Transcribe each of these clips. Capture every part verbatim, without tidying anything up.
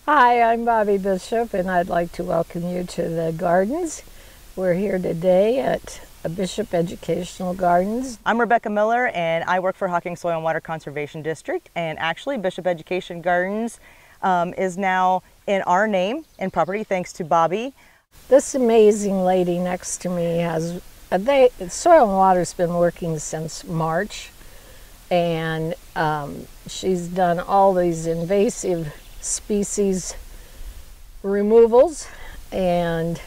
Hi, I'm Bobby Bishop, and I'd like to welcome you to the gardens. We're here today at Bishop Educational Gardens. I'm Rebecca Miller, and I work for Hocking Soil and Water Conservation District. And actually, Bishop Education Gardens um, is now in our name and property, thanks to Bobby. This amazing lady next to me has, they, Soil and Water's been working since March, and um, she's done all these invasive species removals, and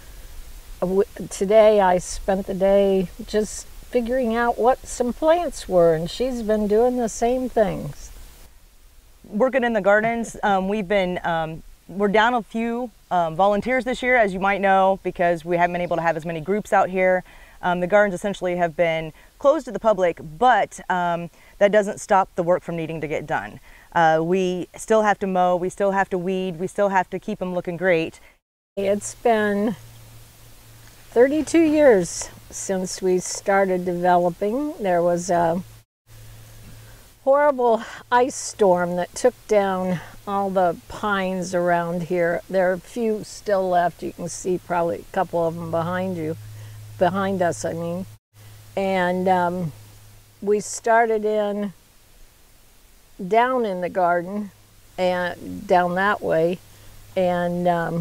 today I spent the day just figuring out what some plants were, and she's been doing the same things. Working in the gardens, um, we've been, um, we're down a few um, volunteers this year, as you might know, because we haven't been able to have as many groups out here. Um, the gardens essentially have been closed to the public, but um, that doesn't stop the work from needing to get done. Uh, we still have to mow, we still have to weed, we still have to keep them looking great. It's been thirty-two years since we started developing. There was a horrible ice storm that took down all the pines around here. There are a few still left. You can see probably a couple of them behind you, behind us, I mean. And um, we started in down in the garden and down that way, and um,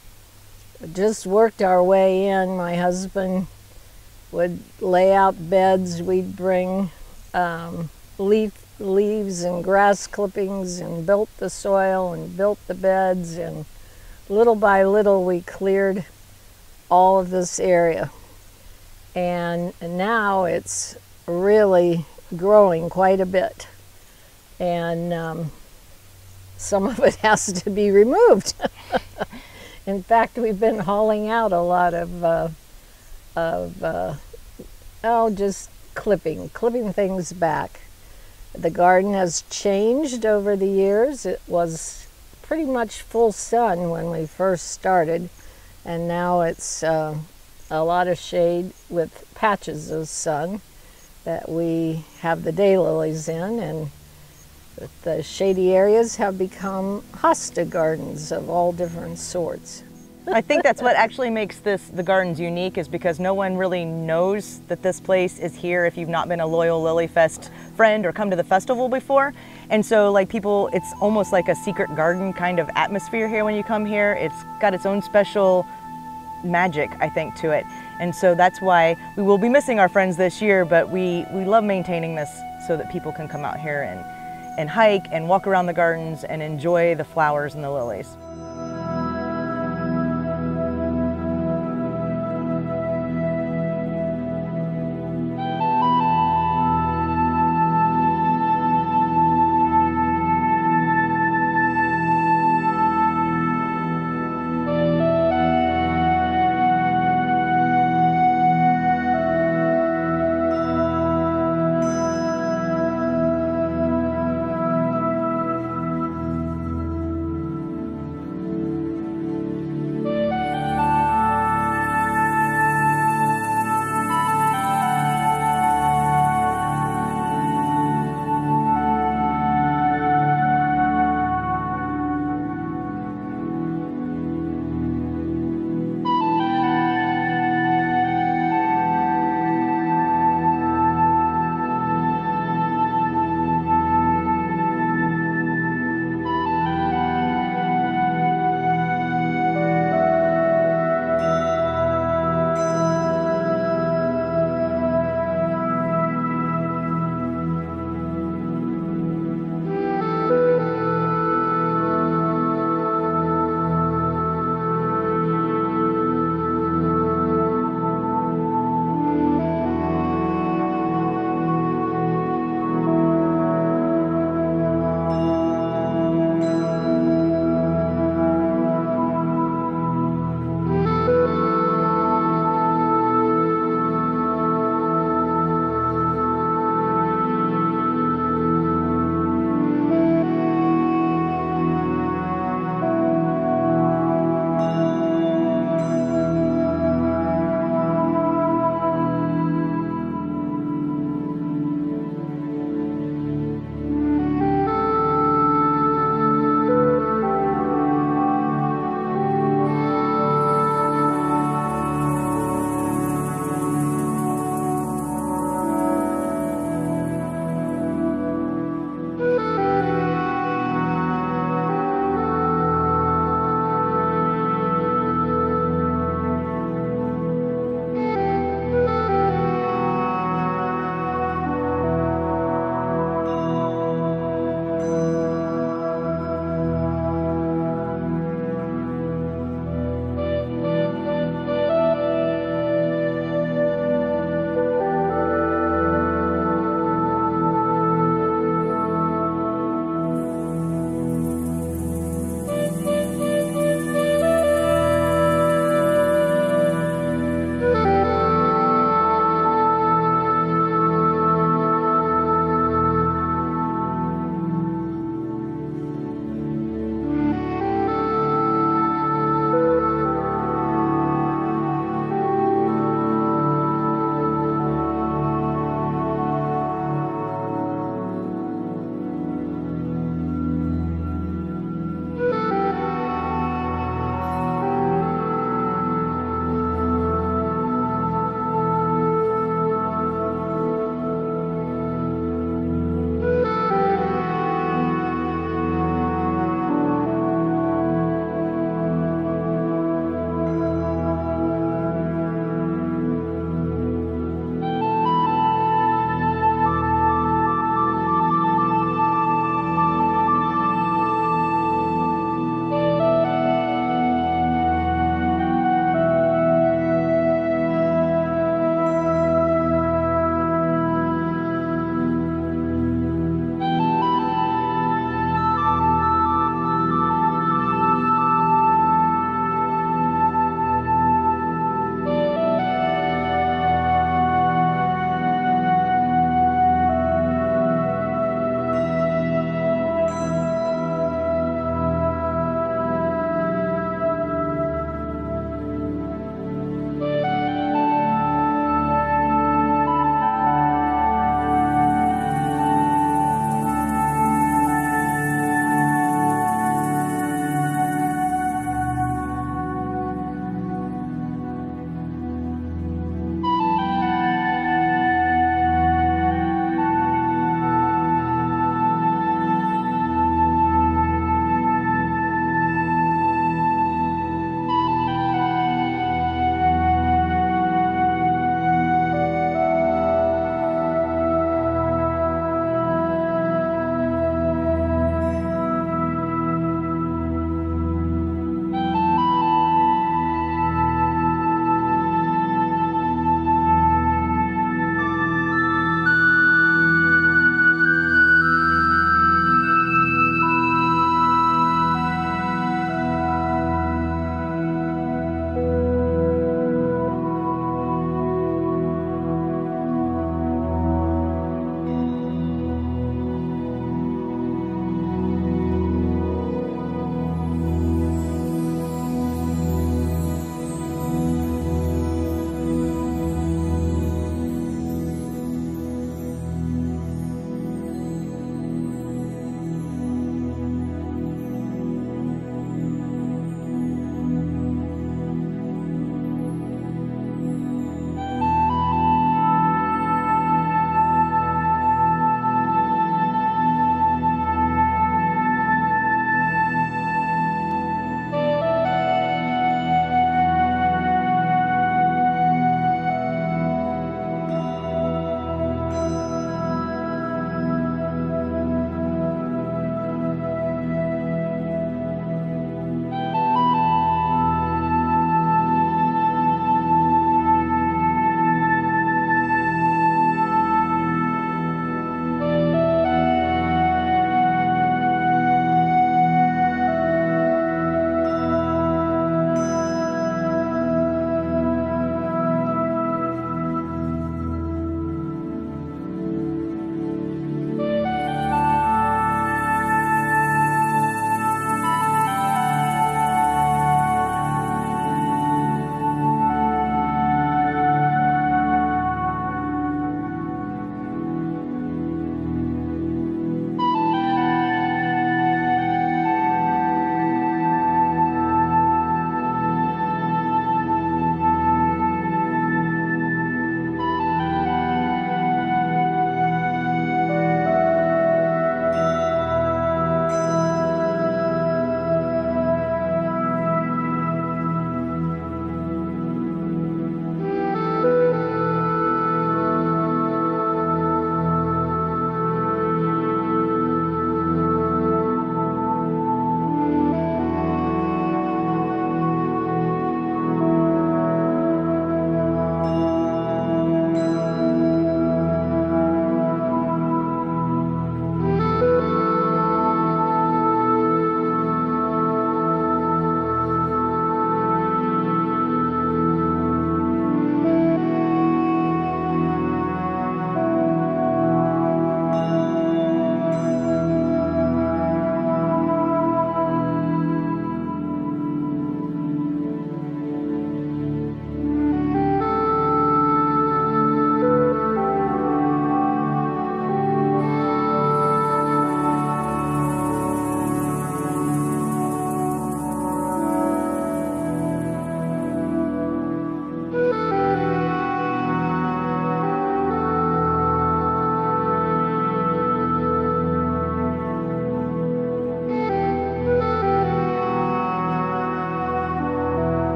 just worked our way in. My husband would lay out beds. We'd bring um, leaf leaves and grass clippings and built the soil and built the beds, and little by little we cleared all of this area, and now it's really growing quite a bit. And um, some of it has to be removed. In fact, we've been hauling out a lot of, uh, of uh, oh, just clipping, clipping things back. The garden has changed over the years. It was pretty much full sun when we first started, and now it's uh, a lot of shade with patches of sun that we have the daylilies in, and the shady areas have become hosta gardens of all different sorts. I think that's what actually makes this the gardens unique, is because no one really knows that this place is here if you've not been a loyal Lily Fest friend or come to the festival before. And so like people, it's almost like a secret garden kind of atmosphere here when you come here. It's got its own special magic, I think, to it. And so that's why we will be missing our friends this year, but we, we love maintaining this so that people can come out here and and hike and walk around the gardens and enjoy the flowers and the lilies.